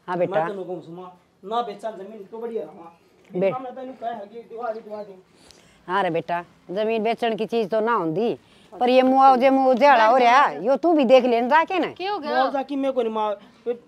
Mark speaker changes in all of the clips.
Speaker 1: हाँ बेटा
Speaker 2: मैं तो कहूं सुमा ना बेचा जमीन तो बढ़िया रहा
Speaker 1: बे-
Speaker 2: मैं तैਨੂੰ कह है कि दिवा दे
Speaker 1: हाँ रे बेटा जमीन बेचण की चीज तो ना होंगी पर ये मुआवजे मुआवजेड़ा हो रहा यो तू भी देख लेना जाके ना
Speaker 3: क्या हो गया?
Speaker 2: मुआवजा की मैं को नहीं मार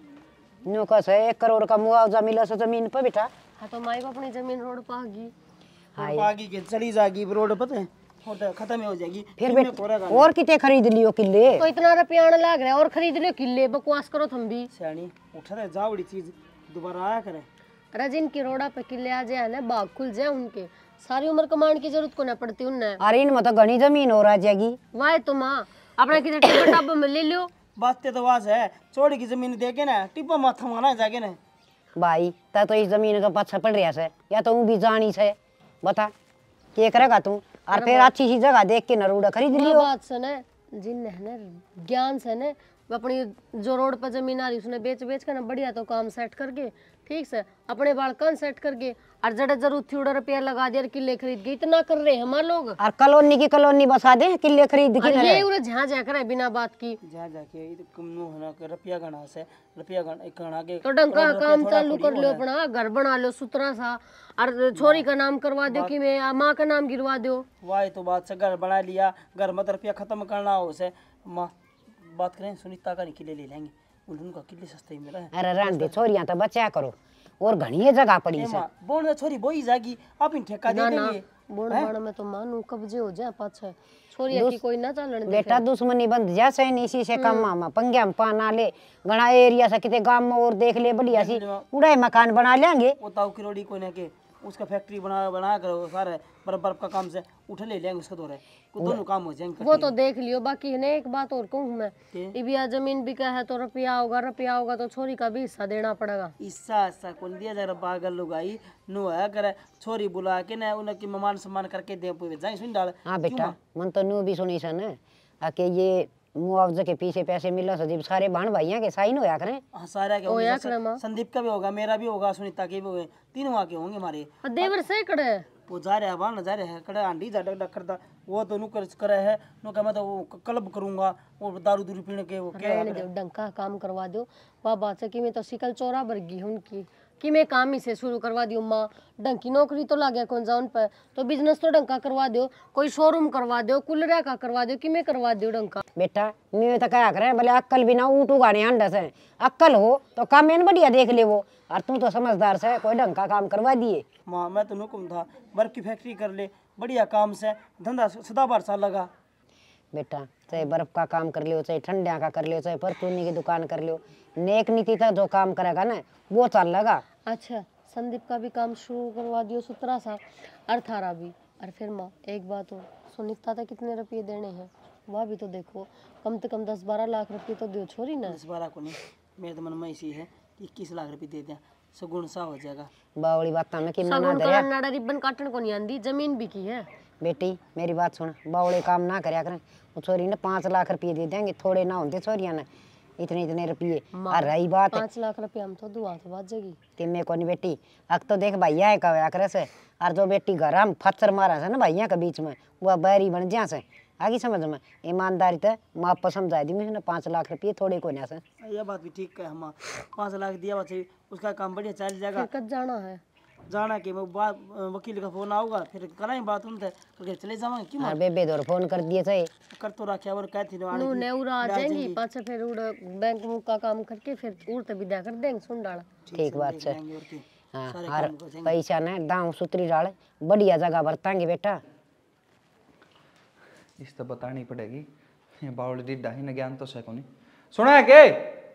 Speaker 1: नो कस है 1 करोड़ का मुआवजा मिला से जमीन पर बेटा।
Speaker 3: हाँ तो माई अपनी जमीन रोड पागी।
Speaker 1: हाँ
Speaker 2: आगे के चली जाएगी रोड पता है होता खत्म ही हो जाएगी
Speaker 1: फिर बेटा और कितने खरीद लियो किले
Speaker 3: तो इतना रुपया आने लग रहा है और खरीद लो किले, बकवास करो तुम भी।
Speaker 2: सियानी उठा रहे जावड़ी चीज दोबारा आया करे।
Speaker 3: अरे जिनकी रोड़ा पे किले आ जाए ना बाग खुल जाए उनके, सारी उम्र कमाने की जरूरत को ना पड़ती उन्हें।
Speaker 1: अरे इनमें तो घनी जमीन हो रहा जाएगी।
Speaker 3: वाह तो माँ अपना किसी टिब्बा टाब्बा में ले लो।
Speaker 2: बात तो वाज है चोरी की जमीन दे के ना टिप्पा माथा माना जाके ना
Speaker 1: भाई ता तो इस जमीन का पाछा पड़ रहा है या तो भी जानी से बता क्या करेगा तू और फिर अच्छी सी जगह देख के नरूड़ा खरीद लियो।
Speaker 3: बात सुने जिन है ना ज्ञान से ना वो अपनी जो रोड पर जमीन आ रही उसने बेच बेच कर ना बढ़िया तो काम सेट करके ठीक से अपने बालकन सेट करके और जड़े जरूरत थी उड़ा रुपया लगा दिया किले खरीद के इतना कर रहे हैं हमारे लोग।
Speaker 1: और कॉलोनी की कॉलोनी बसा दे किले खरीद के
Speaker 3: ये उरे जहाँ जा कर बिना बात की
Speaker 2: जा जाके ये कम होना के रुपया गणा से रुपया गणा के
Speaker 3: तो डंका काम चालू कर लो अपना घर बना लो सुथरा सा और छोरी का नाम करवा दो कि मैं माँ का नाम गिरवा दो।
Speaker 2: वाह तो बात से घर बना लिया घर में रुपया खत्म करना हो से माँ बात करें सुनीता का किले ले लेंगे उनका किले सस्ते ही मिला है।
Speaker 1: अरे रहने दे छोरियां तो बचा करो और घनी जगह पड़ी है
Speaker 2: बोन छोरी बोई जागी आप इन ठेका दे देंगे
Speaker 3: बोण बाण में तो मानू कब्जे हो जाए पाछे छोरिया की कोई ना चलन दे
Speaker 1: बेटा दुश्मनी बंद जा से इसी से कम मामा पंग्या में पाना ले घना एरिया से किते गांव में और देख ले बढ़िया सी उड़ाई मकान बना लेंगे।
Speaker 2: वो ताऊ की रोडी को ने के उसका फैक्ट्री बना कर वो सारे बर्फ का काम से उठ ले लेंगे उसका दौरे दोनों काम हो जाएंगे।
Speaker 3: वो तो देख लियो बाकी है ना एक बात और कहूँ मैं इबिया जमीन बिका है तो रुपया होगा तो छोरी का भी हिस्सा देना पड़ेगा।
Speaker 2: हिस्सा कौन दिया जरा पागल लोग आई नो है करे छोरी बुला के ना उनकी मान सम्मान करके दे पे जाए सुन डाल।
Speaker 1: हाँ बेटा मन तो नू भी सुनी सन आके ये मुआवजे के पीछे पैसे मिला सजीब सारे बहन भाइयों के साइन होया करें।
Speaker 2: हाँ सारा के होया करे संदीप का भी होगा मेरा भी होगा सुनीता के भी होंगे तीनों आके होंगे हमारे
Speaker 3: देवर से कड़े
Speaker 2: वो जा रहे हैं जा रहे हैं कड़े आंडी जा डक करता वो तो नु करे है नु कह मैं तो वो क्लब करूंगा वो दारू दूरी पीने के वो क्या
Speaker 3: डंका काम करवा दो वह बात है कि मैं तो सिकल चोरा वर्गी हूं उनकी कि मैं काम ही से शुरू करवा दियो माँ डंकी नौकरी तो लागे कौन जा उन पर तो बिजनेस तो डंका करवा दो कोई शोरूम करवा दो कुलरा का करवा दो कि मैं करवा दो डंका।
Speaker 1: बेटा मैं तो क्या करे भले अक्कल बिना ऊँटू गाने अंडा से अक्कल हो तो काम में बढ़िया देख ले वो और तू तो समझदार से कोई ढंग का काम करवा दिए।
Speaker 2: माँ मैं तो नुकुम था बर्फ की फैक्ट्री कर ले बढ़िया काम से धंधा सदा बार साल लगा।
Speaker 1: बेटा चाहे बर्फ का काम कर लियो चाहे ठंडिया का कर लियो चाहे परचूनी की दुकान कर लियो नेक नीति तक जो काम करेगा ना वो चल लगा।
Speaker 3: अच्छा संदीप का भी काम शुरू करवा दियो सुथरा सा और थारा भी। और फिर माँ एक बात हो सुनीता था कितने रुपये देने हैं वह भी तो देखो कम से कम 10-12 लाख रुपये तो दो छोरी ना।
Speaker 2: 10-12 को नहीं मेरे तो मन में ऐसी है 21 लाख रुपये दे दें सगुण सा हो जाएगा।
Speaker 1: बावली बात में कि
Speaker 3: नाड़ा रिबन काटन को नहीं आंदी जमीन भी की है।
Speaker 1: बेटी मेरी बात सुन बावले काम ना करया करें वो छोरी ने 5 लाख रुपये दे देंगे थोड़े ना होते छोरियां ने इतने रुपये। और रही बात
Speaker 3: 5 लाख रुपये हम तो दुआ तो बात जगी
Speaker 1: कि मैं को नहीं बेटी अब तो देख भैया है कहा करे से और जो बेटी घर हम फच्चर मारा से ना भैया के बीच में वह बैरी बन जा से आगे समझ में ईमानदारी तो माँ पर समझा दी मुझे 5 लाख रुपये थोड़े को ना से।
Speaker 2: यह बात भी ठीक है हम 5 लाख दिया बच्चे उसका काम बढ़िया चल जाएगा।
Speaker 3: कब जाना है
Speaker 2: जाना कि वकील का फोन आऊगा फिर कराई बात उनसे तो चले जावांगे क्यों
Speaker 1: और बेबे दौर फोन कर दिए थे
Speaker 2: कर तो रखा और कहती
Speaker 3: नु ने उड़ा आ जाएंगी पाछे फिर उड़ बैंक का काम करके फिर उड़ तो विदा कर देंगे सुन डाला।
Speaker 1: ठीक बात है। हाँ और पैसा ना दाम सुतरी डाल बढ़िया जगह बरतांगे बेटा
Speaker 4: इस तो बतानी पड़ेगी ये बावली दीदा ही न ज्ञान तो से कोनी सुना है के।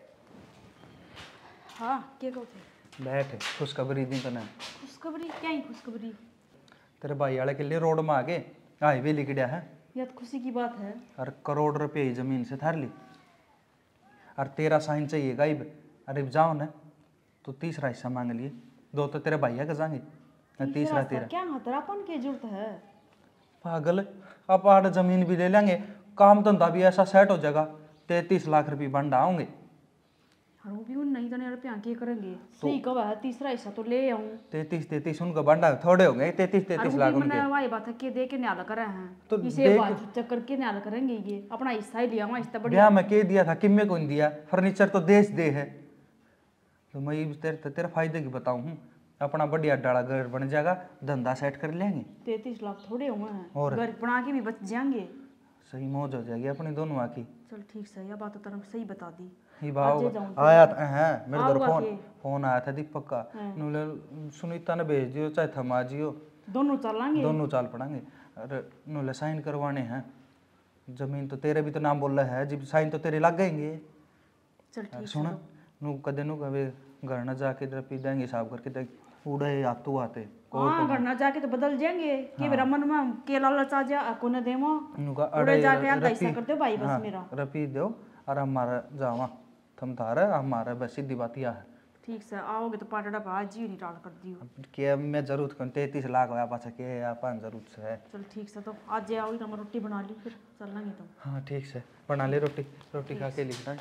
Speaker 5: हाँ क्या कहते
Speaker 4: बैठ खुशखबरी दी तने
Speaker 5: खुशखबरी क्या ही खुशखबरी
Speaker 4: तेरे भाई वाले के लिए रोड में आगे हाईवे लिख दिया है
Speaker 5: यह तो खुशी की बात है।
Speaker 4: और करोड़ रुपये ही जमीन से थार ली और तेरा साइन चाहिए गाइब अरे जाओ ना तो तीसरा हिस्सा मांग लिए 2 तो तेरे भैया का जाएंगे तीसरा तेरा
Speaker 5: क्या हतरापन की जरूरत है
Speaker 4: पागल अब आठ जमीन भी ले लेंगे काम धंधा भी ऐसा सेट हो जाएगा 33 लाख रुपये बन आऊंगे
Speaker 5: और वो भी उन नहीं जाने रुपया क्या करेंगे सही कब है तीसरा हिस्सा तो ले आऊं
Speaker 4: 33 उनका बंडा थोड़े हो गए 33 लाख
Speaker 5: मैंने वही बात है कि दे के न्याला करे हैं तो इसे बात चक्कर के न्याला करेंगे ये अपना हिस्सा ही लिया हुआ इतना बढ़िया
Speaker 4: ब्याह में कह दिया था किम्मे को नहीं दिया फर्नीचर तो देश दे है तो मैं ये तेरे फायदे की बताऊँ हूँ, अपना बढ़िया डाला घर बन जाएगा, धंधा सेट कर लेंगे।
Speaker 5: 33 लाख थोड़े हुए हैं,
Speaker 4: और
Speaker 5: घर बना के भी बच जाएंगे।
Speaker 4: सही मौज हो जाएगी अपनी दोनों की।
Speaker 5: चल ठीक से, यह बात तो तेरे सही बता दी।
Speaker 4: ही भाव
Speaker 5: आज जाऊं तो
Speaker 4: आया है मेरे घर
Speaker 5: आऊंगा के?
Speaker 4: फोन आया था दीपक का, नूले सुनीता ने भेज दियो चाहे थमा जियो,
Speaker 5: दोनों चलेंगे।
Speaker 4: दोनों चाल पड़ेंगे। अरे नूले साइन करवाने हैं, जमीन तो तेरे भी तो नाम बोल रहा है, जब साइन तो तेरे लग गएंगे।
Speaker 5: चल ठीक
Speaker 4: सुन नू कदे नू कभी घर न जाके इधर पी देंगे हिसाब करके देख उड़े आतू आते
Speaker 5: हाँ, घर ना जाके तो बदल जाएंगे कि मेरा मन में केला लचा जा कोने देमो
Speaker 4: नुका
Speaker 5: उड़े जाके यार ऐसा करते हो भाई बस
Speaker 4: हाँ,
Speaker 5: मेरा।
Speaker 4: रपी दो और हमारा जावा थम थारा हमारा बस सीधी बात यह है।
Speaker 5: ठीक से आओगे तो पाटड़ा भाज जी नहीं टाल कर दियो।
Speaker 4: के मैं जरूर कर 33 लाख होया पाछा के या पान जरूर से है।
Speaker 5: चल ठीक से, तो आज आओगी तो मैं रोटी बना ली, फिर चलेंगे तुम।
Speaker 4: हाँ ठीक से बना ले रोटी, रोटी खा के लिखना है।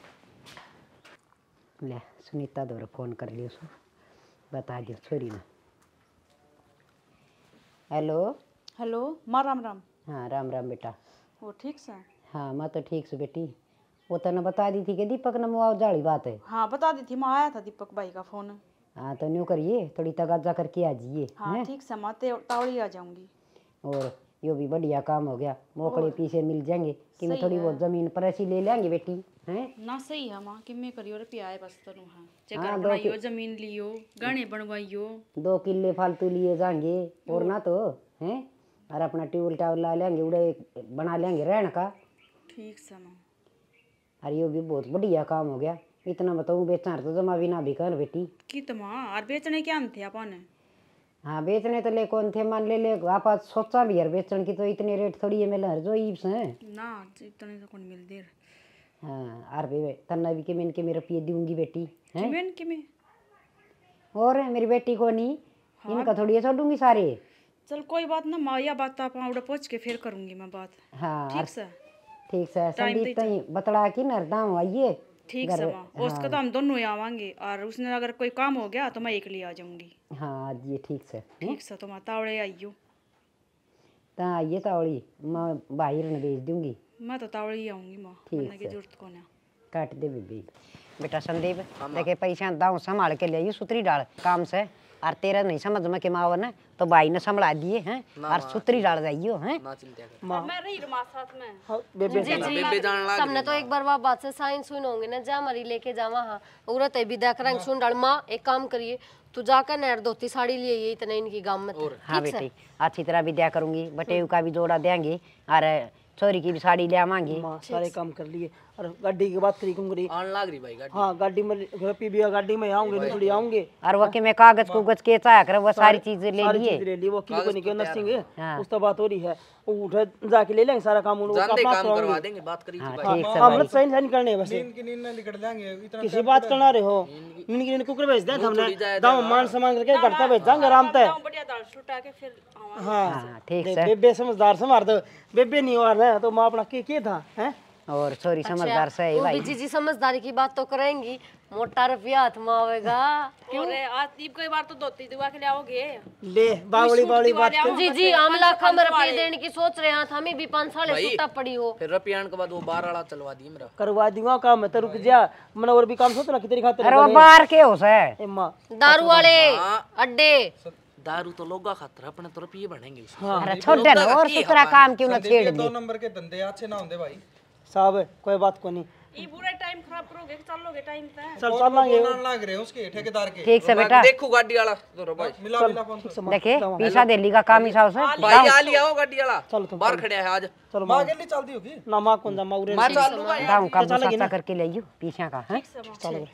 Speaker 1: ले सुनीता दो फोन कर लियो सो बता दियो छोरी ने। हेलो
Speaker 5: हेलो माँ, राम राम।
Speaker 1: हाँ राम राम बेटा।
Speaker 5: वो ठीक से?
Speaker 1: हाँ मैं तो ठीक से बेटी। वो तने बता दी थी कि दीपक ने मुआव जाली बात है।
Speaker 5: हाँ बता दी थी, माँ आया था दीपक भाई का फोन।
Speaker 1: हाँ तो न्यू करिए थोड़ी तगाजा करके आ जाइए।
Speaker 5: हाँ ठीक से माँ, तावड़ी आ जाऊंगी।
Speaker 1: और यो भी बढ़िया काम हो गया, मोकड़े पीछे मिल जाएंगे कि मैं थोड़ी बहुत जमीन पर ऐसी ले लेंगे बेटी हैं
Speaker 5: ना। सही है माँ, कि मैं करियो रे पियाए बस तनु। हाँ
Speaker 1: हाँ,
Speaker 5: जगह बनाइयो, जमीन लियो, गाने बनवाइयो,
Speaker 1: 2 किल्ले फालतू लिए जाएंगे और ना तो हैं, और अपना ट्यूबवेल टावल ला लेंगे, उड़े बना लेंगे रहने का।
Speaker 5: ठीक से माँ।
Speaker 1: अरे यो भी बहुत बढ़िया काम हो गया। इतना बताऊँ बेचना तो जमा भी ना भी कर बेटी।
Speaker 5: की तो माँ और बेचने क्या थे अपन?
Speaker 1: हाँ बेचने तो ले कौन थे मान ले आप आज सोचा भी यार बेचने की, तो इतने रेट थोड़ी है मिल जो ईप्स हैं
Speaker 5: ना, इतने तो कौन मिल दे।
Speaker 1: हाँ अरे भी तन्ना भी के मैं इनके मेरे रुपये दूंगी बेटी हैं।
Speaker 5: किमेन किमे
Speaker 1: और मेरी बेटी को नहीं इनका थोड़ी छोड़ूंगी सारे।
Speaker 5: चल कोई बात ना माँ, या बात आप उड़ा पहुँच के फिर करूंगी मैं बात।
Speaker 1: हाँ
Speaker 5: ठीक से?
Speaker 1: ठीक से संदीप तई बतला की नरदाम आइए।
Speaker 5: ठीक से माँ, उसका तो हम दोनों ही आवांगे, और उसने अगर कोई काम हो गया तो मैं एक लिए आ जाऊंगी।
Speaker 1: हाँ आज ये ठीक से
Speaker 5: ठीक से, तो माँ तावड़े आइयो।
Speaker 1: ता आइए तावड़ी मैं बाहर ने भेज दूंगी।
Speaker 5: मैं तो तावड़े ही आऊंगी माँ, बनने की जरूरत कौन है।
Speaker 1: काट दे बेबी। बेटा संदीप देखे पैसा दाऊ संभाल के ले आइए सुतरी डाल काम से, और तेरा नहीं समझ में के मावर ने तो भाई ने संभला दिए हैं और सुतरी डाल जाइयो हैं।
Speaker 5: मैं रही माँ साथ में।
Speaker 2: हाँ बेबे
Speaker 3: जी जी सबने तो एक बार वह बात से साइन सुन होंगे ना, जा मरी लेके जावा। हाँ औरत है विदा कर सुन डाल। माँ एक काम करिए, तू जाकर नहर धोती साड़ी लिए ये इतने इनकी गांव में।
Speaker 1: हाँ बेटी अच्छी तरह विद्या करूंगी, बटेव का भी जोड़ा देंगे और छोरी की भी साड़ी ले आवांगी।
Speaker 2: माँ सारे काम कर लिए, और गाड़ी की बात करी कम करी
Speaker 6: आन लाग रही भाई गाड़ी।
Speaker 2: हाँ गाड़ी में रपी भी गाड़ी में आऊंगे, थोड़ी आऊंगे।
Speaker 1: और वो कि मैं कागज कुगज के चाह कर वो सारी चीजें ले लिए।
Speaker 2: ले ली वो किलो को निकल नर्सिंग है, उस तो बात हो रही है, वो उठे जाके ले लेंगे सारा काम उनको
Speaker 6: जानते
Speaker 2: अपना
Speaker 6: काम करवा देंगे, बात करी थी भाई।
Speaker 1: ठीक से
Speaker 2: हम
Speaker 1: भाई
Speaker 2: लोग साइन साइन करने हैं बस।
Speaker 4: इनकी नींद निकल जाएंगे इतना
Speaker 2: किसी बात करना रहे हो इनकी नींद कुकर भेज दें हमने, दाम मान सामान करके घर तक भेज जाएंगे आराम से।
Speaker 5: बढ़िया दाल छुटा के फिर आवांगे।
Speaker 1: हाँ ठीक से।
Speaker 2: बेबे समझदार संभार दो, बेबे नहीं हुआ ना तो माँ अपना के था हैं।
Speaker 1: और छोरी समझदार से है भाई।
Speaker 3: जी जी समझदारी की बात तो करेंगी, मोटा रुपया हाथ में आवेगा।
Speaker 5: अरे आज दीप कोई बार तो धोती दुआ के ले आओगे।
Speaker 2: ले बावड़ी बावड़ी बात कर।
Speaker 3: जी जी हम लाखा में रुपये देने की सोच रहे हैं, हमें भी 5 साल छुट्टा पड़ी हो।
Speaker 6: फिर रपियान के बाद वो 12 वाला चलवा दिए मेरा।
Speaker 2: करवा दूंगा काम है तो रुक जा, मैंने और भी काम सोच रहा तेरी खातिर।
Speaker 1: अरे वो बाहर के हो से
Speaker 2: माँ
Speaker 3: दारू वाले अड्डे
Speaker 6: दारू तो लोगा खातर, अपने तो रुपये बढ़ेंगे उसमें।
Speaker 1: अरे छोड़ दे ना, और दूसरा काम क्यों ना छेड़ दे।
Speaker 4: 2 नंबर के धंधे अच्छे ना होंगे भाई।
Speaker 2: साहब कोई बात को नहीं,
Speaker 5: ये पूरा टाइम खराब करोगे, चलोगे टाइम पे।
Speaker 2: चल चल लांगे
Speaker 4: लाग रहे हैं उसके ठेकेदार के।
Speaker 1: ठीक से बेटा
Speaker 6: देखो गाड़ी वाला तो भाई
Speaker 4: मिला मिला फोन से।
Speaker 1: देखे पीछा दिल्ली का काम हिसाब से
Speaker 6: भाई आ लिया हो गाड़ी वाला।
Speaker 2: चलो तुम
Speaker 6: बाहर खड़े है आज।
Speaker 2: चलो
Speaker 4: मां के लिए चलती होगी
Speaker 2: ना माँ कौन जा माँ उरे
Speaker 6: मैं चालू भाई।
Speaker 1: दाऊ का बुसाता करके ले आइयो पीछा का हैं।
Speaker 2: चलो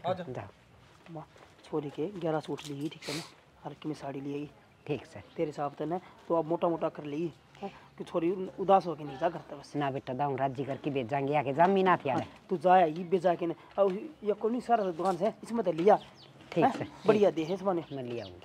Speaker 1: जाओ
Speaker 2: माँ छोरी के 11 सूट ली ठीक है ना, हर की में साड़ी ली
Speaker 1: ठीक से।
Speaker 2: तेरे हिसाब से ना तो अब मोटा मोटा कर ली कि छोरी उदास होके नहीं जा करता बस।
Speaker 1: ना बेटा दाऊ राजी करके भेज जाएंगे आके जमीन आती है।
Speaker 2: तू जाया ये बेचा के ना, अब ये कौन सारा दुकान से इसमें तो लिया
Speaker 1: ठीक से
Speaker 2: बढ़िया दे है इसमें।
Speaker 1: मैं ले आऊंगी।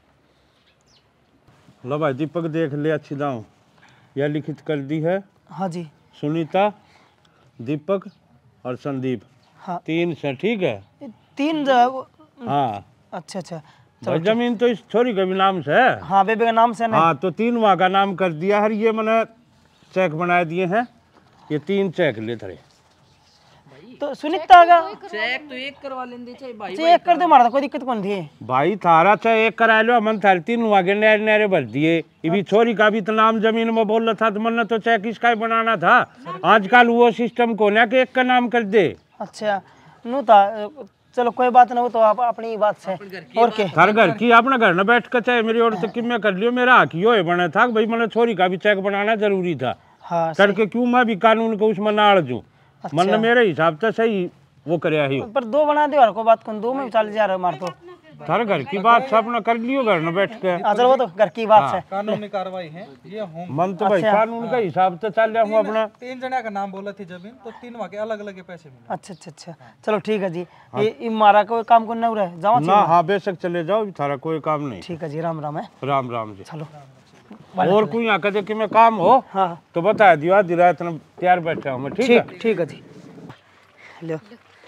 Speaker 7: लो भाई दीपक देख ले अच्छी दाऊ, यह लिखित कर दी है
Speaker 2: हाँ जी
Speaker 7: सुनीता, दीपक और संदीप।
Speaker 2: हाँ
Speaker 7: 3 से ठीक है।
Speaker 2: 3
Speaker 7: हाँ
Speaker 2: अच्छा अच्छा
Speaker 7: भाई जमीन तो इस छोरी के भी नाम से है।
Speaker 2: हाँ बेबे का नाम से ना।
Speaker 7: हाँ तो 3 वहाँ का नाम कर दिया है, ये मैंने चेक बना दिए हैं, ये 3 चेक ले थरे।
Speaker 2: तो सुनीता का
Speaker 6: चेक तो एक करवा लेंगे चाहे भाई
Speaker 2: चेक कर दे मारा, कोई दिक्कत कौन थी।
Speaker 7: भाई थारा चाहे एक करा लो, मन थारे 3 वागे नहरे नहरे भर दिए। इभी छोरी का भी तो नाम जमीन में बोल रहा था, तो मन तो चेक इसका ही बनाना था। आजकल वो सिस्टम को ना कि एक का नाम कर दे।
Speaker 2: अच्छा नू था, चलो कोई बात ना, हो तो आप अपनी बात से और के
Speaker 7: हर घर की अपना घर न बैठ कर चाहे मेरी और तो किम्मे कर लियो, मेरा हक यो है बना था भाई, मैंने छोरी का भी चेक बनाना जरूरी था।
Speaker 2: हाँ
Speaker 7: करके क्यों मैं भी कानून को उसमें नाड़ दूं। मन मेरे हिसाब से सही वो करे ही।
Speaker 2: पर 2 बना दे और कोई बात कौन, 2 में चल जा रहा मार तो।
Speaker 7: हर घर की बात से अपना कर लियो घर न बैठ के।
Speaker 2: चलो वो तो घर की बात है।
Speaker 4: कानूनी कार्रवाई है ये होम।
Speaker 7: मन तो भाई कानून का हिसाब से चल रहा हूँ अपना।
Speaker 4: 3 जना का नाम बोला थी जमीन, तो 3 वाके अलग अलग पैसे मिले।
Speaker 2: अच्छा अच्छा अच्छा, चलो ठीक है जी। ये मारा कोई काम करना हो रहा है, जाओ
Speaker 7: ना हाँ बेशक चले जाओ, थारा कोई काम नहीं।
Speaker 2: ठीक है जी, राम राम है।
Speaker 7: राम राम जी।
Speaker 2: चलो
Speaker 7: और कोई यहाँ कदे कि मैं काम हो
Speaker 2: हाँ
Speaker 7: तो बता दियो, आधी रात में तैयार बैठा हूँ मैं। ठीक है
Speaker 2: ठीक ठीक है जी। लो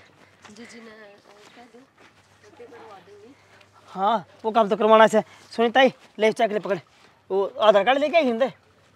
Speaker 2: हाँ वो काम तो करवाना है। सुनीता ही ले चेक ले पकड़, वो आधार कार्ड लेके आई हिंदे।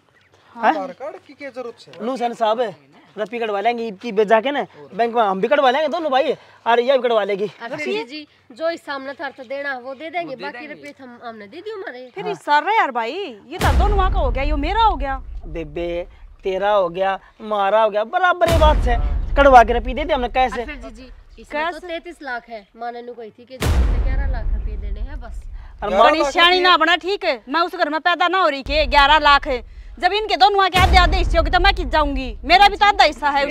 Speaker 4: आधार कार्ड की क्या जरूरत है?
Speaker 2: नूसन साहब रपी कटवा लेंगे की बेच जाके ना बैंक में, हम भी कटवा लेंगे दोनों भाई, और ये भी कटवा लेगी।
Speaker 3: जी जो इस सामने था तो देना वो दे देंगे, बाकी रुपये हम हमने दे दियो हमारे।
Speaker 5: फिर इस सर रहे यार भाई, ये तो दोनों वहाँ का हो गया, ये मेरा हो गया।
Speaker 2: बेबे तेरा हो गया, मारा हो गया, बराबर ये बात से कटवा के रपी दे दी हमने। कैसे
Speaker 3: फिर जी इसमें तो 33 लाख है, माने नु कही थी कि 11 लाख रुपए देने हैं बस।
Speaker 5: बड़ी सियाणी ना बना, ठीक है मैं उस घर में पैदा ना हो रही के 11 लाख है। जब इनके दोनों के आधे आधे हिस्से होगी तो मैं किस जाऊंगी, मेरा भी तो आधा हिस्सा है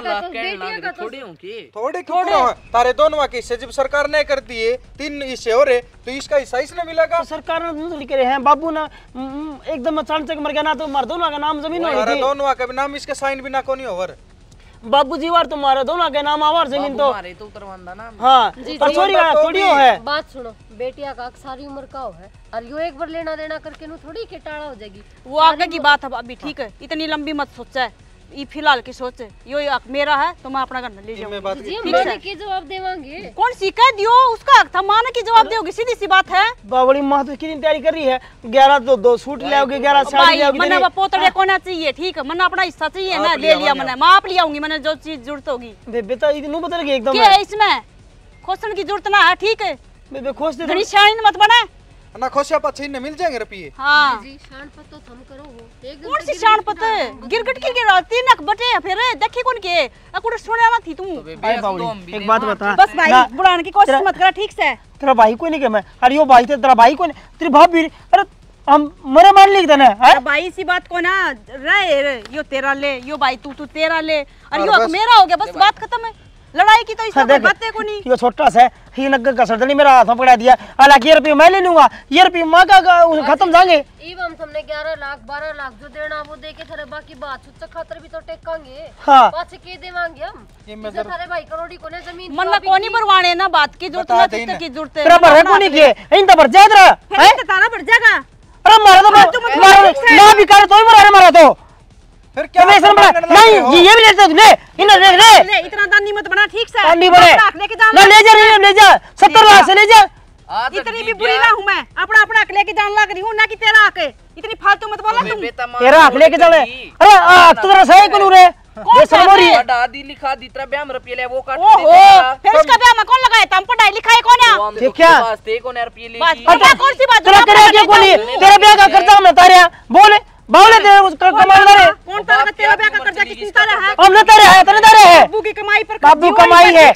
Speaker 5: उसमें।
Speaker 4: थोड़े तारे दोनों के हिस्से जब सरकार ने कर दिए 3 हिस्से हो रहे, तो इसका हिस्सा इसने मिलेगा।
Speaker 2: तो सरकार ने थोड़ी करे हैं बाबू ना, एकदम अचानक मर गया ना, तो मार दोनों का नाम जमीन हो गई।
Speaker 4: दोनों का नाम इसके साइन भी ना कोनी ओवर।
Speaker 2: बाबू जी वार तुम्हारा दोनों के नाम आवार जमीन तो
Speaker 6: हमारे तो उतरवांदा ना।
Speaker 2: हाँ और छोरी का थोड़ी हो है।
Speaker 3: बात सुनो, बेटिया का सारी उम्र का हो है, और यो एक बार लेना देना करके नु थोड़ी के टाड़ा हो जाएगी।
Speaker 5: वो आगे की बात है अभी, ठीक है इतनी लंबी मत सोचा है, ये फिलहाल की सोच है। यो हक मेरा है तो मैं अपना घर ले जाऊंगी।
Speaker 3: जी माने के जवाब देवांगे।
Speaker 5: कौन सी कह दियो, उसका हक था, माने की जवाब दोगी, सीधी सी बात है।
Speaker 2: बावड़ी माँ तो कितनी तैयारी कर रही है, 11 तो 2 सूट ले आओगे, 11 साड़ी ले आओगे।
Speaker 5: मना पोतड़े कोना चाहिए, ठीक है मना अपना हिस्सा चाहिए ना, ले लिया मैंने, मैं आप ले आऊंगी, मैंने जो चीज जरूरत होगी।
Speaker 2: बेबे तो इतनू बदल गई एकदम।
Speaker 5: क्या है इसमें खोसन की जरूरत ना है, ठीक है
Speaker 2: बेबे खोज दे
Speaker 5: घनी शानी मत बने
Speaker 4: ना, खोसिया पछी ने मिल जाएंगे रुपये।
Speaker 5: हाँ
Speaker 3: जी शान पत तो थम करो हो एकदम।
Speaker 5: कौन सी शान पत गिरगट की गिरा 3 नक बटे फिर देखी कौन के अकुड़ सुने ना थी तू।
Speaker 2: भाई बावड़ी एक बात बता,
Speaker 5: बस भाई बुलाने की कोशिश मत करा, ठीक से।
Speaker 2: तेरा भाई कोई नहीं के मैं, अरे यो भाई तेरा भाई कोई नहीं, तेरी भाभी, अरे हम मरे मान लिख देना है।
Speaker 5: भाई सी बात को ना रे, यो तेरा ले, यो भाई तू तेरा ले, और यो मेरा हो गया, बस बात खत्म है। लड़ाई की तो इसमें बातें को नहीं।
Speaker 2: यो छोटा सा है, ये नग्गर का सरदनी मेरा हाथ में पकड़ा दिया, हालांकि ये रुपये मैं ले लूंगा, ये रुपये माँ का खत्म जाएंगे।
Speaker 3: हम तुमने 11 लाख 12 लाख जो देना वो दे के थारे बाकी बात सुच्चा खातर भी तो टेकांगे।
Speaker 2: हाँ
Speaker 3: पाछे के देवांगे हम, इसे थारे भाई करोड़ी को ने जमीन
Speaker 5: मन कोनी परवाने ना, बात की जरूरत ना, चित्त की जरूरत है।
Speaker 2: तेरा भर है कोनी के इन तो भर जाए तेरा है,
Speaker 5: तारा बढ़ जाएगा।
Speaker 2: अरे मारा तो मारा ना भी कर, तो ही मारा मारा तो
Speaker 4: फिर क्या
Speaker 2: नहीं, ये भी लेते ले इन्हें ले
Speaker 5: इतना दानी मत बना, ठीक से
Speaker 2: दानी बने
Speaker 5: लेके जा
Speaker 2: ना, ले जा 70 लाख से ले जा।
Speaker 5: इतनी भी बुरी ना हूं मैं, अपना अपना हक लेके जाने लग रही हूं ना कि तेरा हक है। इतनी फालतू मत बोला तुम,
Speaker 2: तेरा हक लेके चले। अरे आप तो तेरा सही कौन रे, ये समोरी है
Speaker 6: दादी लिखा दी तेरा ब्याह में रुपये ले वो काट दे।
Speaker 5: ओहो फिर इसका ब्याह में कौन लगाया था, हम पढ़ाई लिखाई कौन है,
Speaker 2: ठीक क्या
Speaker 6: वास्ते कौन है रुपये ले
Speaker 5: पता कौन सी बात
Speaker 2: तेरा करे क्या कोनी, तेरे ब्याह का खर्चा हमने तारिया बोले बावले तेरे उसका कमालदार है।
Speaker 5: कौन तारा का तेरा ब्याह का कर्जा किसने तारा है,
Speaker 2: हमने तारे है, तेरे तारे है,
Speaker 5: बाबू की कमाई पर
Speaker 2: बाबू कमाई है,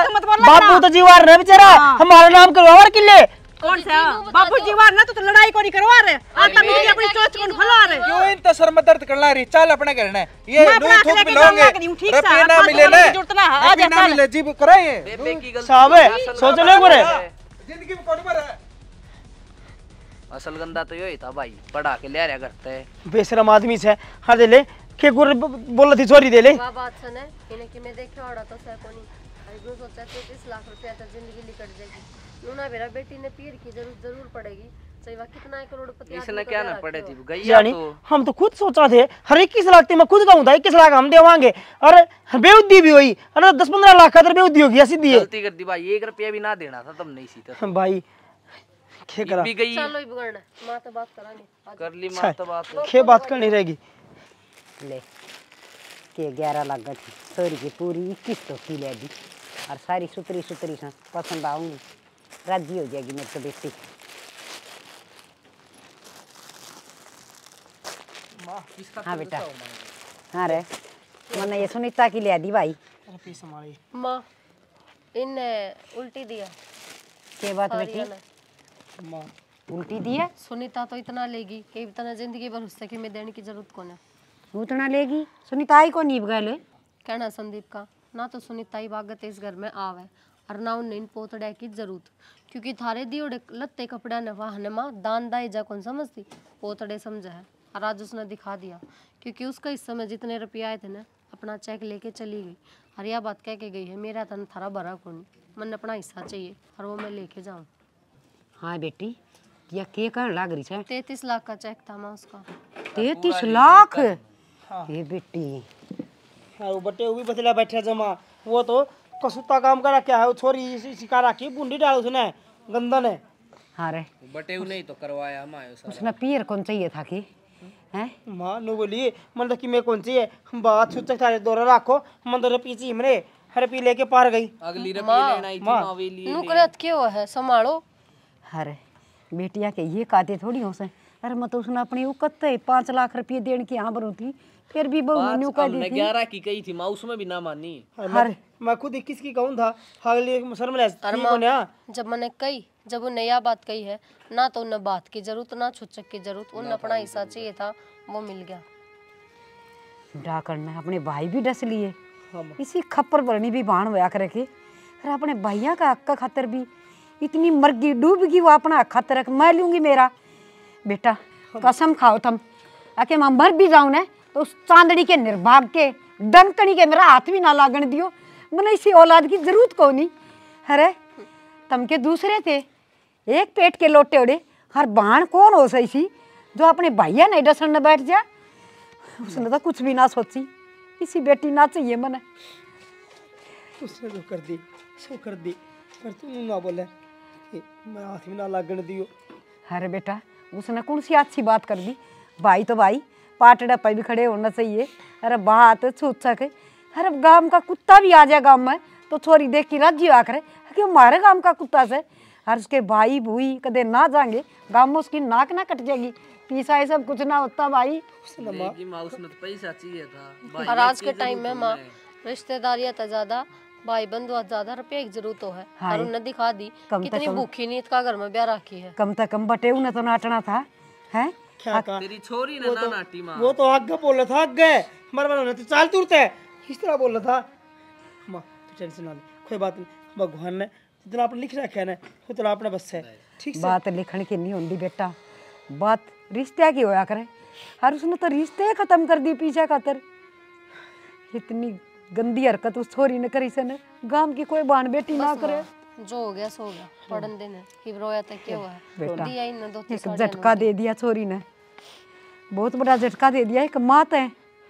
Speaker 2: बाबू तो जीवार है बेचारा, हमारा नाम करवावर किले।
Speaker 5: कौन सा बाबू जीवार ना, तो लड़ाई को नहीं करवा रहे, आता भी अपनी चोच कौन फैला रहे।
Speaker 4: क्यों इन तसर में दर्द करना रही, चल अपने घर ने ये नू थूक मिलोगे, रुपये ना मिले ना, रुपये ना मिले जीव कराए
Speaker 6: बेबे की गलती
Speaker 2: साहब सोच ले करे
Speaker 4: जिंदगी में कौन मरा है।
Speaker 6: असल गंदा तो यही था भाई, पढ़ा के ले रहा करते है
Speaker 2: बेशरम आदमी से। हाँ दे ले के गुर बोल थी चोरी दे ले।
Speaker 3: वाह बात सुने इन्हें कि मैं देखे ओड़ा तो सह कोनी, अरे सोचा 33 लाख रुपया तो जिंदगी निकल जाएगी। नूना मेरा बेटी ने पीर की जरूर पड़ेगी, सही बात कितना है करोड़पति
Speaker 6: इसने क्या ना पड़े थी गई
Speaker 2: यानी हम तो खुद सोचा थे हर 21 लाख मैं खुद कहूँ था 21 लाख हम देवांगे, और बेउद्दी भी हुई, अरे 10-15 लाख का बेउद्दी होगी, सीधी
Speaker 6: गलती कर दी भाई, 1 रुपया भी ना देना था, तुम नहीं सीता
Speaker 2: भाई खे करा
Speaker 6: भी गई।
Speaker 3: चलो ही बिगड़ना मां तो बात करांगे,
Speaker 6: कर ली मां तो बात
Speaker 2: खे बात करनी रहेगी।
Speaker 1: ले के 11 लाख का छोरी की पूरी 21 धोती ले दी और सारी सुतरी सुतरी सा पसंद आऊंगी, राजी हो जाएगी मेरी तो बेटी। हाँ बेटा, हाँ रे, मैंने ये सुनीता की ले दी भाई।
Speaker 3: माँ इनने उल्टी दिया।
Speaker 1: क्या बात
Speaker 3: सारी
Speaker 1: बेटी,
Speaker 3: अलग।
Speaker 2: माँ
Speaker 1: उल्टी दी है?
Speaker 3: सुनीता तो इतना लेगी कि इतना जिंदगी भर उससे कि मैं देने की जरूरत कौन है।
Speaker 1: उतना लेगी? सुनीता आई को नीब गए?
Speaker 3: कहना संदीप का ना तो सुनीता ही भागत इस घर में आवे और ना उन्हें इन पोतड़े की जरूरत, क्योंकि थारे दियोड़े लत्ते कपड़ा ने वाहने माँ दान दाई जा कौन समझती, पोतड़े समझा है। और आज उसने दिखा दिया, क्योंकि उसका इस समय जितने रुपये आए थे ना अपना चेक लेके चली गई और यह बात कह के गई है मेरा धन थारा भरा कौन, मन अपना हिस्सा चाहिए और वो मैं लेके जाऊँ।
Speaker 1: हाँ बेटी, यह के कहने लग रही है?
Speaker 3: 33 लाख का चेक था माँ उसका।
Speaker 1: 33 लाख?
Speaker 2: हाँ।
Speaker 1: ये बेटी,
Speaker 2: हाँ वो बटे वो भी बतला बैठा जमा, वो तो कसूता काम करा क्या है, वो छोरी सिखा रखी बूंदी डाल उसने गंदन है।
Speaker 1: हाँ रे,
Speaker 6: बटे नहीं तो करवाया मायो सारा।
Speaker 1: उसने पियर कौन चाहिए था कि हैं?
Speaker 2: माँ नु बोली मन कि मैं कौन सी है बात छुच्चक थारे दौरा रखो मन तो पीछे हिमरे हर पी लेके पार गई।
Speaker 6: अगली रुपये लेना आई थी माँ वे लिए।
Speaker 3: नुकरत क्यों है संभालो।
Speaker 1: अरे बेटिया के ये काते थोड़ी हो से, अरे मैं तो उसने अपनी उकत 5 लाख रुपये देने की यहाँ बरू थी, फिर भी बहू ने उका दी थी।
Speaker 6: 11 की कही थी माँ, उसमें भी ना मानी।
Speaker 1: अरे
Speaker 2: मैं खुद 21 की कहूँ था, अगली शर्म ले
Speaker 3: जब मैंने कही, जब उन्हें यह बात कही है ना तो उन्हें बात की जरूरत ना छुच्चक की जरूरत, उन्हें अपना हिस्सा चाहिए था वो मिल गया।
Speaker 1: डा करना अपने भाई भी डस लिए, इसी खप्पर भरनी भी बाण होया करे के, अरे अपने भैया का हक का खातर भी इतनी मरगी डूबगी वो अपना खातर रख, मैं लूंगी मेरा। बेटा कसम खाओ तुम, आके मैं मर भी जाऊं ना तो उस चांदड़ी के निर्भाग के डंकनी के मेरा हाथ भी ना लागण दियो, मैंने इसी औलाद की जरूरत को नहीं। अरे तम के दूसरे थे, एक पेट के लोटे उड़े, हर बाण कौन हो सही सी जो अपने भैया नहीं डसन न बैठ जा, उसने तो कुछ भी ना सोची, इसी बेटी ना चाहिए मने।
Speaker 2: उसने जो कर दी सो कर दी, पर तू ना बोले मैं हाथ में ना लागण दियो।
Speaker 1: अरे बेटा उसने कौन सी अच्छी बात कर दी, भाई तो भाई पाटड़ा पे भी खड़े होना चाहिए। अरे बात छूट सके, अरे गांव का कुत्ता भी आ जाए गांव में तो छोरी देख की राज्य आकर कि हमारे गांव का कुत्ता से, और उसके भाई भूई कदे ना जाएंगे गांव में उसकी नाक ना कट जाएगी, पीसा ये सब कुछ ना होता भाई।
Speaker 6: माँ उसने तो पैसा चाहिए था।
Speaker 3: और आज के टाइम में माँ रिश्तेदारियां तो ज्यादा, भाई बंधु ज्यादा, रुपये की जरूरत तो है। और उन्हें दिखा दी कितनी भूखी नीत का घर में ब्याह रखी है।
Speaker 1: कम से कम बटे उन्हें तो नाटना था है।
Speaker 2: क्या कहा
Speaker 6: तेरी छोरी ने ना नाटी माँ,
Speaker 2: वो तो आगे बोल रहा था, आगे मर तो चाल तुरते है इस तरह बोल रहा था। माँ तू टेंशन ना ले, कोई बात नहीं, भगवान ने जितना आपने लिख रखा है ना उतना अपने बस है। ठीक से
Speaker 1: बात लिखने की नहीं होती बेटा, बात रिश्ते की होया करे, और उसने तो रिश्ते खत्म कर दी पीछे खातर। इतनी गंदी हरकत उस छोरी ने करी से, गांव की कोई बहन बेटी ना करे।
Speaker 3: जो हो गया सो हो गया, पढ़न देने ही रोया तक क्या हुआ है,
Speaker 1: बेटा
Speaker 3: दिया इन दो
Speaker 1: एक झटका दे दिया छोरी ने, बहुत बड़ा झटका दे दिया। एक माँ है,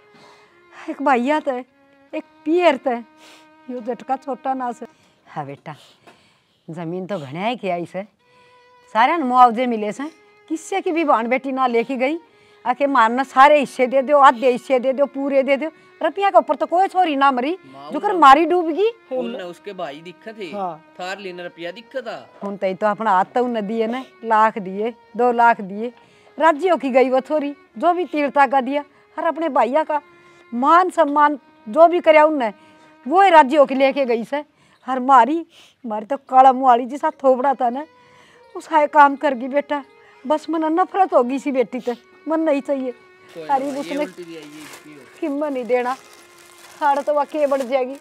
Speaker 1: एक भैया है, एक पियर है, यो झटका छोटा ना से। हाँ बेटा जमीन तो घने ही किया इसे, सारे मुआवजे मिले से, किससे की भी बहन बेटी ना लेके गई, आके मारना सारे हिस्से दे दो, आधे हिस्से दे दो, पूरे दे दो, रुपया के ऊपर तो कोई छोरी ना मरी जो कर मारी डूबगी।
Speaker 6: उनने उसके भाई दिक्कत थे, थार लेने रुपया दिक्कत था।
Speaker 1: उन तो अपना हाथ तो उन्हें दिए ना, लाख दिए, 2 लाख दिए, राज्यों की गई वो छोरी जो भी तीर्थता का दिया, और अपने भैया का मान सम्मान जो भी कराया उनने वो ही राज्यों की लेके गई से। हर मारी तो काला मुआली जिसा थोपड़ा था ना उसका काम कर गई बेटा, बस मन नफरत होगी सी बेटी ते, मन नहीं चाहिए। अरे उसने कीमत नहीं देना, हाड़ तो वाकई बढ़ जाएगी।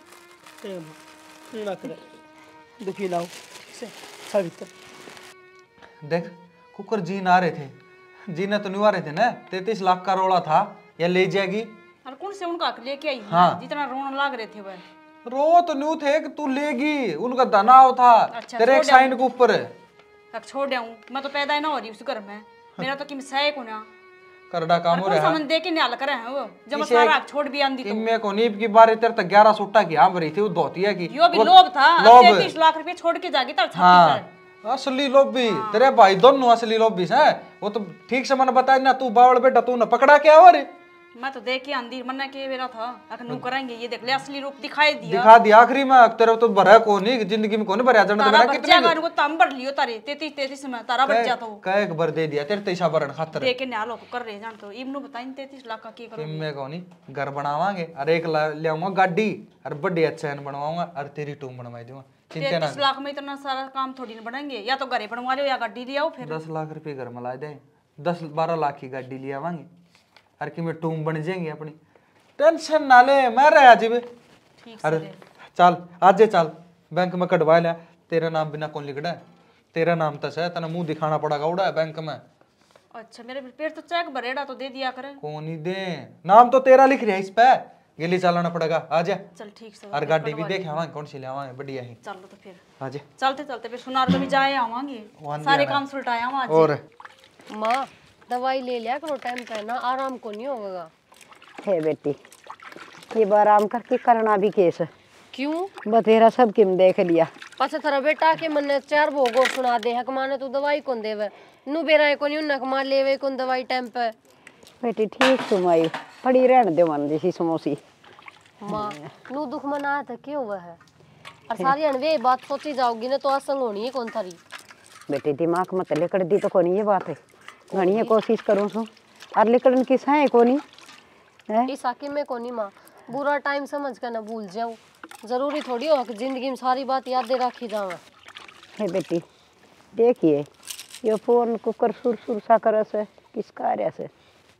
Speaker 2: दुखी ना हो सावित्र।
Speaker 4: देख कुकर जी ना रहे थे, जीने तो नहीं आ रहे थे ना, 33 लाख का रोड़ा था, या ले जाएगी।
Speaker 5: और कौन से उनका हक लेके आई?
Speaker 4: हाँ।
Speaker 5: जितना रोने लग रहे थे वह
Speaker 4: रो तो न्यू थे कि तू लेगी, उनका धनाव था।
Speaker 5: अच्छा,
Speaker 4: तेरे एक साइन के ऊपर
Speaker 5: अब छोड़ दूं, मैं तो पैदा ही ना हो रही उस घर में, मेरा तो किम सहे को ना
Speaker 4: करड़ा काम हो रहा है।
Speaker 5: समन दे के निकाल करे हैं वो, जब मैं सारा हक छोड़ भी आंदी तो
Speaker 4: इनमें को नीब की बारी तेरे तक 11 सुट्टा की हां भरी थी, वो धोतिया की
Speaker 5: यो भी लोभ था। 33 लाख रुपए छोड़ के जागी तब
Speaker 4: हाँ असली लोभी तेरे भाई दोनों असली लोभी है। वो तो ठीक से मैंने बताया ना, तू बावड़ बेटा तू न पकड़ा क्या हो रे,
Speaker 5: मैं तो देख के आंधी मन के मेरा था अखनू करेंगे ये देख ले असली रूप दिखाई दिया
Speaker 4: दिखा दिया आखिरी में। तेरा तो भरा को नहीं जिंदगी में कौन भरा जन
Speaker 5: तारा
Speaker 4: तो
Speaker 5: बच्चा गान को तम भर लियो तारे 33 में तारा बच्चा तो
Speaker 4: कई एक बार दे दिया तेरे तैसा भरन खातर
Speaker 5: देख के न्यालो को कर रहे जान तो इब्नु बताइन 33 लाख का की करो
Speaker 4: मैं कौन घर बनावांगे और एक ले आऊंगा गाड़ी और बड़ी चैन बनवाऊंगा और तेरी टूम बनवाई दूंगा। चिंता ना
Speaker 5: 33 लाख में इतना सारा काम थोड़ी ना बनाएंगे या तो घरे बनवा लो या गाड़ी ले आओ फिर
Speaker 4: 10 लाख रुपए घर में ला दे 10-12 लाख की गाड़ी ले आवांगे और कि में टूम बन जाएंगे अपनी टेंशन ना ले मैं रहा जी बे।
Speaker 5: ठीक
Speaker 4: अरे चल आज चल बैंक में कटवा लिया तेरा नाम बिना कौन लिखड़ा है तेरा नाम तो है तना मुंह दिखाना पड़ेगा उड़ा है बैंक में।
Speaker 5: अच्छा मेरे पेड़ तो चेक भरेड़ा तो दे दिया करे
Speaker 4: कौन ही दे नाम तो तेरा लिख रहा है इस पे ये ले चलाना पड़ेगा आ जा।
Speaker 5: चल ठीक से
Speaker 4: और गाड़ी भी देख आवांगे कौन सी ले आवांगे बढ़िया ही
Speaker 5: चलो तो फिर
Speaker 4: आ जा
Speaker 5: चलते चलते फिर सुनार कभी जाए आवांगे सारे काम सुलटाए आवा आज
Speaker 4: और
Speaker 3: माँ दवाई ले लिया करो टाइम पे ना आराम को नहीं होगा।
Speaker 1: है बेटी ये बार आराम करके करना भी केस
Speaker 3: क्यों
Speaker 1: बतेरा सब किम देख लिया
Speaker 3: पाछे थारा बेटा के मन ने चार भोगो सुना दे हक माने तू दवाई कौन देवे नु बेरा को नहीं नक मार लेवे कौन दवाई टाइम पे
Speaker 1: बेटी ठीक सुमाई पड़ी रहने दे मन जैसी समोसी
Speaker 3: माँ नु दुख मना था क्यों हुआ है और सारी अनवे बात सोची जाओगी ना तो असंग होनी है कौन थारी
Speaker 1: बेटी दिमाग मत लेकर दी तो कोनी ये बात है घनी कोशिश करूँ सो और लेकर किस है कोनी है
Speaker 3: इस आके में कोनी माँ बुरा टाइम समझ कर ना भूल जाऊं जरूरी थोड़ी हो कि जिंदगी में सारी बात याद दे रखी जावे।
Speaker 1: है बेटी देखिए ये फोन कुकर सुर सुर सा कर से किस कार्य से।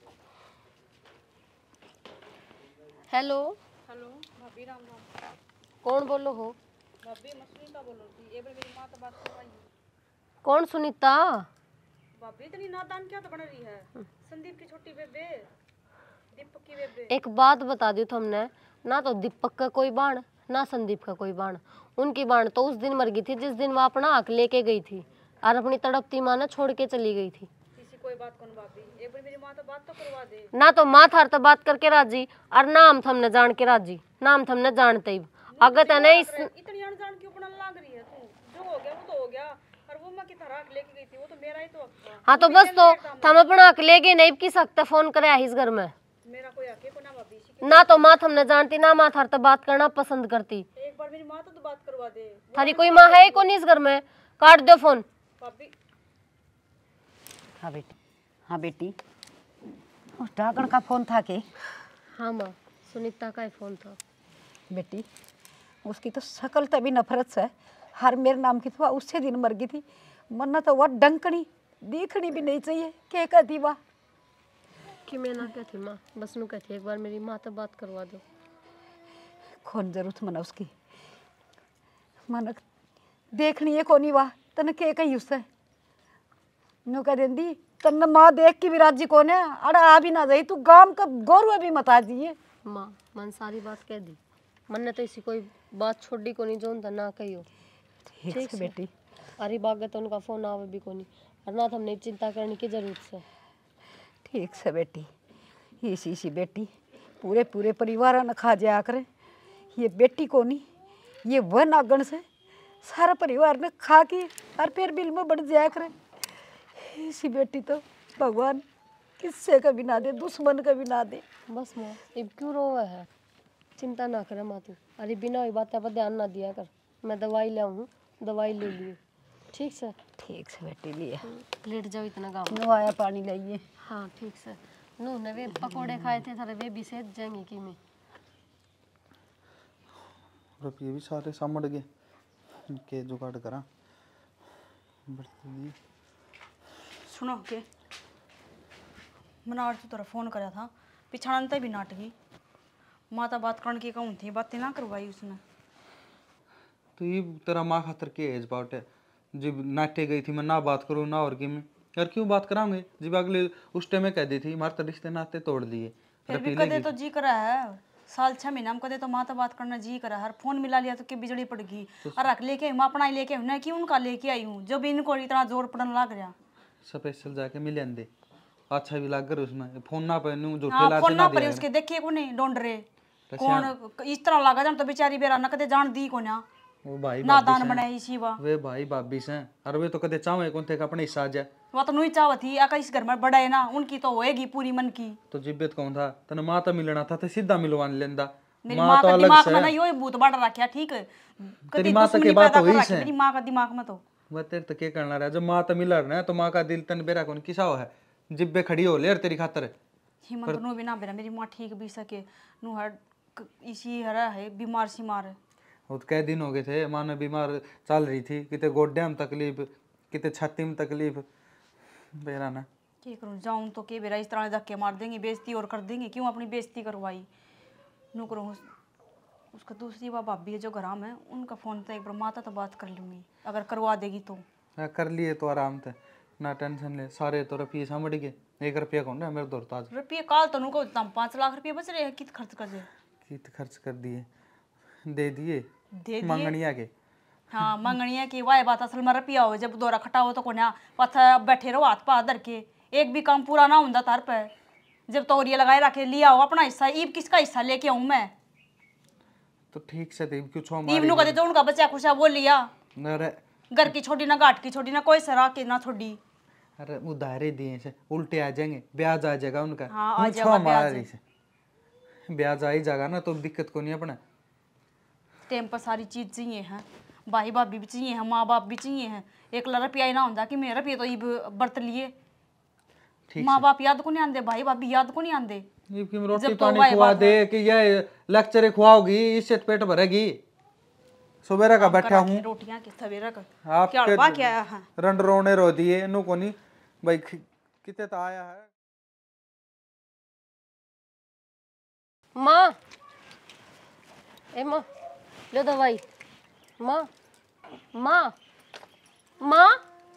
Speaker 3: हेलो
Speaker 5: हेलो भाभी राम राम
Speaker 3: कौन बोलो हो
Speaker 5: भाभी मैं सुनीता बोल रही थी एक बार मेरी मां तो बात करवाई
Speaker 3: कौन सुनीता
Speaker 5: भाभी इतनी नादान क्या तो बन रही है संदीप की छोटी बेबे दीपक की बेबे
Speaker 3: एक बात बता दी तुमने ना तो दीपक का कोई बाण ना संदीप का कोई बाण उनकी बाण तो उस दिन मर गई थी जिस दिन वो अपना हक लेके गई थी और अपनी तड़पती माँ ने छोड़ के चली गई थी।
Speaker 5: किसी कोई बात कौन भाभी एक बार मेरी मां तो बात तो करवा दे
Speaker 3: ना तो माँ थार तो बात करके राजी और नाम थमने जान के राजी नाम थमने जानते ही अगर तने इस
Speaker 5: इतनी अनजान क्यों बनने लग रही है तू जो हो गया वो तो हो गया और वो मां की तरह लेके गई थी वो तो मेरा ही तो हक था
Speaker 3: हाँ तो बस तो थम अपना हक लेके नहीं की सकते फोन करे इस घर में
Speaker 5: मेरा कोई हक है को ना भाभी
Speaker 3: ना तो माँ थमने जानती ना माँ थार तो बात करना पसंद करती
Speaker 5: एक बार मेरी मां तो बात करवा दे
Speaker 3: थारी कोई माँ है कौन इस घर में काट दो फोन।
Speaker 5: भाभी
Speaker 1: हाँ बेटी हाँ बेटी उस ढाकण का फोन था के
Speaker 3: हाँ माँ सुनीता का ही फोन था।
Speaker 1: बेटी उसकी तो शकल तभी नफरत से हर मेरे नाम की तो उससे दिन मर गई थी मरना तो वह डंकनी देखनी भी नहीं चाहिए क्या कहती वाह
Speaker 3: कि मैं ना कहती माँ बस नू कहती एक बार मेरी माँ तो बात करवा दो
Speaker 1: कौन जरूरत मना उसकी मन देखनी है कोनी वाह तन के कही उससे नो कह देंदी तन माँ देख के भी राजी कौन है अरे आ भी ना जाई तू गांव का गौरव भी मता दिए
Speaker 3: माँ मन सारी बात कह दी मन ने तो इसी कोई बात छोड़ी को नहीं जो ना कहियो
Speaker 1: ठीक है बेटी
Speaker 3: अरे बाग तो उनका फोन आवे भी को नहीं और ना तो हमने चिंता करने की जरूरत है।
Speaker 1: ठीक से बेटी इसी बेटी पूरे पूरे परिवार ने खा जाया करे ये बेटी को नहीं ये वह नागण से सारा परिवार ने खा के और फिर बिल में बढ़ जाया करे इसी बेटी तो भगवान किससे कभी ना दे दुश्मन कभी ना दे।
Speaker 3: बस माँ अब क्यों रोवा है चिंता ना करे माँ तू अरे बिना हुई बात पर ध्यान ना दिया कर मैं दवाई ले आऊँ दवाई ले लिए ठीक से
Speaker 1: बेटी लिए
Speaker 3: लेट जाओ इतना गाँव
Speaker 1: नवाया पानी लाइए।
Speaker 3: हाँ ठीक से नू ने वे पकोड़े खाए थे थारे वे भी सेज जाएंगे कि में
Speaker 4: रुपये भी सारे सामड़ गए के जुगाड़ करा
Speaker 5: सुनो के मना तो तेरा फोन करा था पिछाड़नता भी नाटकी माता बात करने की कहूँ थी बातें ना करवाई उसने
Speaker 4: तो ये तेरा माँ खातर के एज बात है जब नाटे गई थी मैं ना बात करूँ ना और की में यार क्यों बात कराऊंगे जब अगले उस टाइम में कह दी थी हमारे तो रिश्ते नाते तोड़ दिए
Speaker 5: फिर भी कदे तो जी करा है साल 6 महीना में कदे तो माता बात करना जी करा हर फोन मिला लिया तो के बिजली पड़ गई और रख लेके मैं अपना ही लेके हूँ ना कि उनका लेके आई हूँ जब इनको इतना जोर पड़ने लग रहा
Speaker 4: स्पेशल जाके मिल दे अच्छा भी लग कर उसमें फोन ना पे जो
Speaker 5: हाँ फोन ना पड़े उसके देखिए को नहीं ढूंढ रहे कौन इस तरह लगा जान तो बेचारी बेरा ना कदे जान दी को ना
Speaker 4: वो भाई
Speaker 5: नादान बनाई इसी वा
Speaker 4: वे भाई भाभी से और वे तो कदे चाहे कौन थे कि अपने हिस्सा जाए
Speaker 5: वो तो नहीं चाहत थी आका इस घर में बड़ा है ना उनकी तो होएगी पूरी मन की।
Speaker 4: तो जिब्बत कौन था तने माँ तो मिलना था तो सीधा मिलवान लेंदा।
Speaker 5: मेरी माँ का दिमाग में ना यो भूत बाढ़ रखा ठीक है।
Speaker 4: तेरी माँ तक के बात हो गई से
Speaker 5: मेरी माँ का दिमाग में तो
Speaker 4: मैं तेरे तो क्या करना रहा जब माँ तो मिला रहा तो माँ का दिल तन बेरा कौन किसा हो है जिब्बे खड़ी हो ले तेरी खातर
Speaker 5: हिम्मत नो बिना बेरा मेरी माँ ठीक भी सके नु हर इसी हरा है बीमार सीमार है।
Speaker 4: वो तो कई दिन हो गए थे माँ ने बीमार चल रही थी किते गोड्या में तकलीफ किते छाती में तकलीफ बेरा ना
Speaker 5: क्या करूँ जाऊँ तो के बेरा इस तरह धक्के मार देंगे बेइज्जती और कर देंगे क्यों अपनी बेइज्जती करवाई नु करूँ। उसका दूसरी बाप भाभी है जो घर में उनका फ़ोन तो एक बार माता तो बात कर लूँगी अगर करवा देगी तो
Speaker 4: कर लिए तो आराम थे ना टेंशन ले सारे तो रुपये समझ गए 1 रुपया कौन है मेरे दौर ताज
Speaker 5: रुपये काल तो नुको 5 लाख रुपये बच रहे हैं कित खर्च कर दे
Speaker 4: कित खर्च कर दिए दे दिए
Speaker 5: दे
Speaker 4: मंगनिया के
Speaker 5: हाँ मंगनिया की वाह बात असल में रुपया हो जब दौरा खटा हो तो कोन्या पत्थर बैठे रहो हाथ पा धर के एक भी काम पूरा ना होता तार पे जब तौरिया लगाए रखे लिया हो अपना हिस्सा ईब किसका हिस्सा लेके आऊँ मैं
Speaker 4: तो ठीक से ईब क्यों छो
Speaker 5: ईब नु कहते तो उनका बच्चा खुशा वो लिया
Speaker 4: अरे
Speaker 5: घर की छोटी ना घाट की छोटी ना कोई सरा के ना छोड़ी
Speaker 4: अरे उधारे दिए से उल्टे आ जाएंगे ब्याज आ जाएगा उनका
Speaker 5: हाँ, आ जाएगा
Speaker 4: ब्याज आ ही जाएगा ना तो दिक्कत को नहीं अपना
Speaker 5: टाइम पर सारी चीज चाहिए है भाई भाभी भी चाहिए है माँ बाप भी चाहिए है एक रुपया ही ना होता कि मेरा रुपये तो ईब बरत लिए माँ बाप याद को नहीं आंदे भाई भाभी याद को नहीं आंदे
Speaker 4: रोटी पानी खुआ दे कि ये लेक्चर खुआओगी इससे पेट भरेगी सुबेरा का बैठा हूँ
Speaker 5: रोटियां के सवेरा का
Speaker 4: आपके
Speaker 5: क्या है
Speaker 4: रंड रोने रो दिए नु कोनी भाई किते तो आया है
Speaker 3: माँ ए माँ लो दवाई माँ माँ माँ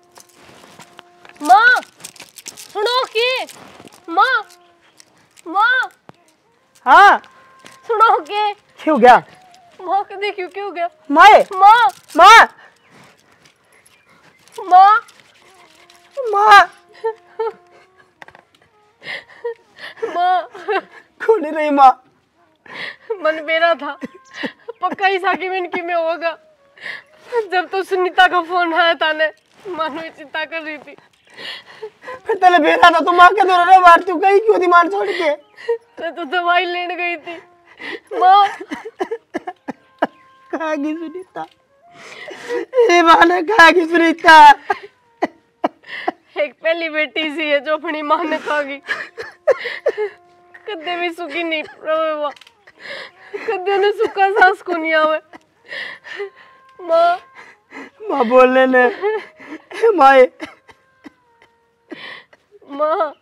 Speaker 3: माँ सुनो कि माँ माँ
Speaker 2: हाँ
Speaker 3: सुनो के
Speaker 2: क्यों गया
Speaker 3: माँ के देखियो क्यों गया
Speaker 2: माए
Speaker 3: माँ
Speaker 2: माँ
Speaker 3: माँ
Speaker 2: माँ
Speaker 3: माँ
Speaker 2: कौन नहीं माँ
Speaker 3: मन मेरा था पक्का ही साकी मिनकी में होगा जब तो सुनीता का फोन आया था ने मानो चिंता कर रही थी
Speaker 2: फिर तेरे बेरा था तो माँ के दौरा रे मार तू कहीं क्यों दिमाग छोड़ के
Speaker 3: मैं तो दवाई लेने गई थी माँ
Speaker 2: कहाँ की सुनीता ये माँ ने कहा की सुनीता
Speaker 3: एक पहली बेटी सी है जो अपनी माँ ने खागी कदे भी सुखी नहीं रहे वो कदे ने सुखा सांस को नहीं आवे माँ
Speaker 2: माँ बोलने ने माए
Speaker 3: माँ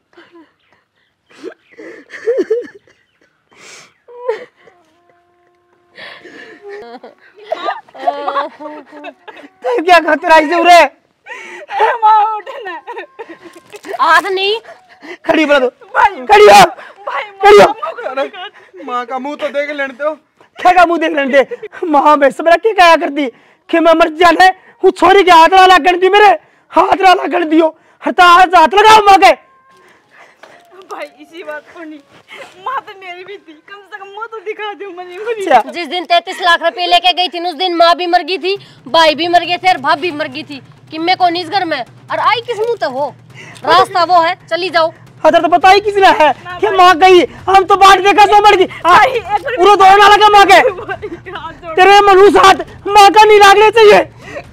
Speaker 2: तो क्या खतरा है रे
Speaker 5: माँ उठना
Speaker 3: आज नहीं
Speaker 2: खड़ी बना दो खड़ी हो खड़ी हो
Speaker 4: माँ का मुंह तो देख लेने दो
Speaker 2: क्या का मुंह देख लेने दे माँ में सब क्या क्या करती कि मैं मर जाने हूँ छोरी के हाथ वाला कर दी मेरे हाथ वाला कर दियो हटा हाथ लगाओ माँ के
Speaker 5: भाई इसी बात को नहीं माँ तो मेरी भी थी कम से कम मुँह तो दिखा दो मुझे
Speaker 3: जिस दिन 33 लाख रुपए लेके गई थी उस दिन माँ भी मर गई थी भाई भी मर गए थे और भाभी भी मर गई थी कि मैं कौन इस घर में और आई किस मुँह तक हो रास्ता वो है चली जाओ
Speaker 2: तो पता ही किसने है कि माँ गई हम तो बाट देखा तो मर गई पूरा दौड़ना लगा माँ के तेरे मनुष्य हाथ माँ का नहीं लागने चाहिए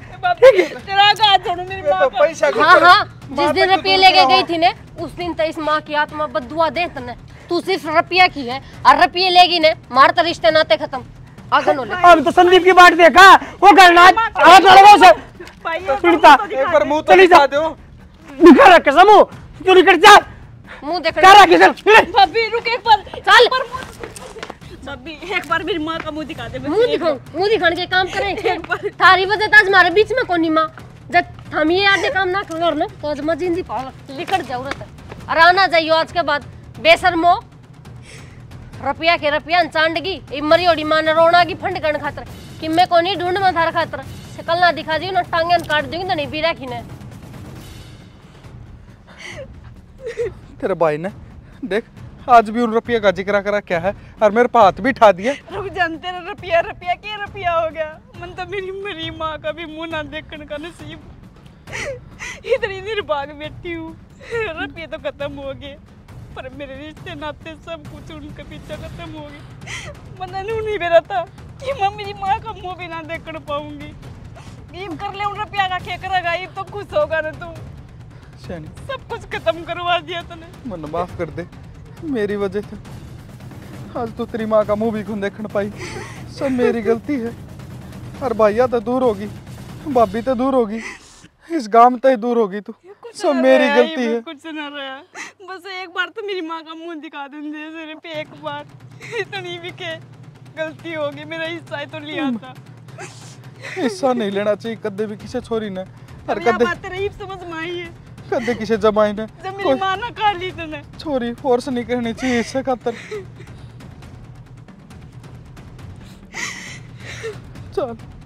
Speaker 3: हाँ हाँ जिस दिन रुपये लेके गई थी ने उस दिन तो इस माँ की आत्मा बदुआ दे तने तू सिर्फ रुपया की है और रुपये लेगी ने मारता रिश्ते नाते खत्म आगन होले
Speaker 2: हम तो संदीप की बाट देखा वो करना हाथ लगा उसे सुनीता
Speaker 4: एक बार मुंह तो दिखा दो
Speaker 2: निकल रख समूह तू निकल जा
Speaker 3: मुंह देख
Speaker 2: कर रख चल
Speaker 5: भाभी रुक एक बार
Speaker 3: चल
Speaker 5: भाभी एक बार मेरी माँ का मुंह दिखा दे
Speaker 3: मुंह दिखाने के काम करें थारी वजह तो आज हमारे बीच में कोनी माँ जब हम ये आधे काम ना खबर ना तो आज मैं जिंदी पाल लिखट जरूरत है और आना चाहिए आज के बाद बेशर्मो रुपया के रुपया चांडगी मरी ओडी माँ ने रोना की फंड करने खातर कि मैं कोनी ढूंढ में थारा खातर शकल ना दिखा दी ना टांगे काट दूंगी तो नहीं बीरा खीने
Speaker 4: तेरे भाई ने देख
Speaker 8: आज भी उन रुपये का जिक्र करा क्या है और मेरे पे हाथ भी उठा दिया।
Speaker 5: रुक जानते रहे, रुपया रुपया क्या रुपया हो गया। मन तो मेरी मरी माँ का भी मुंह ना देखने का नसीब। इतनी निर्भाग बैठी हूँ, रुपये तो खत्म हो गए, पर मेरे रिश्ते नाते सब कुछ उनके पीछे खत्म हो गए। मन नहीं मेरा था कि मैं मेरी माँ का मुंह भी ना देख पाऊंगी। ये कर ले उन रुपया का क्या करेगा, ये तो खुश होगा ना तू। सब कुछ खत्म करवा दिया तूने।
Speaker 8: मन माफ कर दे, मेरी वजह से आज तो तेरी माँ का मुंह भी खुद देखने पाई। सब मेरी गलती है। और भैया तो दूर होगी, भाभी तो दूर होगी, इस गांव में तो ही दूर होगी तू। सब मेरी गलती है।
Speaker 5: कुछ ना रहा, बस एक बार तो मेरी माँ का मुंह दिखा देंगे, सिर्फ एक बार। इतनी भी के गलती होगी, मेरा हिस्सा तो लिया था।
Speaker 8: हिस्सा नहीं लेना चाहिए कदे भी किसी छोरी ने। और
Speaker 5: कदे
Speaker 8: कदे
Speaker 5: बात रही समझ में आई है,
Speaker 8: कदे किसी जमाई ने
Speaker 5: जब मेरी माँ ना खा ली तूने।
Speaker 8: छोरी फोर्स नहीं करनी चाहिए इससे खातर। चल